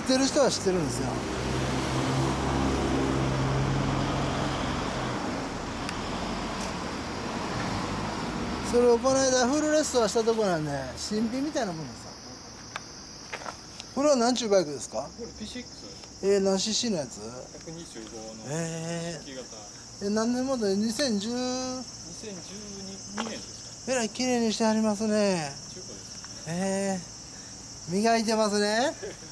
ってる人は知ってるんですよ。それをこの間フルレストアしたとこなんで新品みたいなもんですよ。これは何ちゅうバイクですか？ これ P6。 何 cc のやつ 125の式型。 何年モデル？ 2012 年ですか。 えらい綺麗にしてありますね。 中古です。 磨いてますね。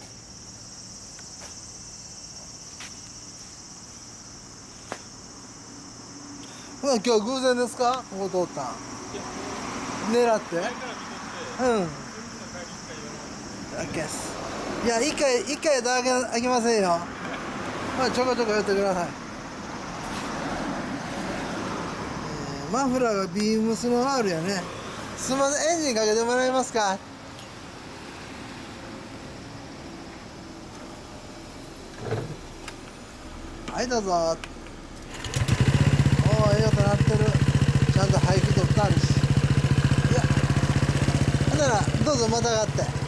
ほな今日偶然ですか？ここ通ったん狙って。 前から見とってうん。 それの帰り一回オッケーです。いや、一回だけあげませんよ。まあ、ちょこちょこやってください。マフラーがビームスの R やね。すみません、エンジンかけてもらえますか？はい、どうぞ。おお、ええ音鳴ってる。ちゃんと排気取ってあるし。いや、ほんなら、どうぞまたがって。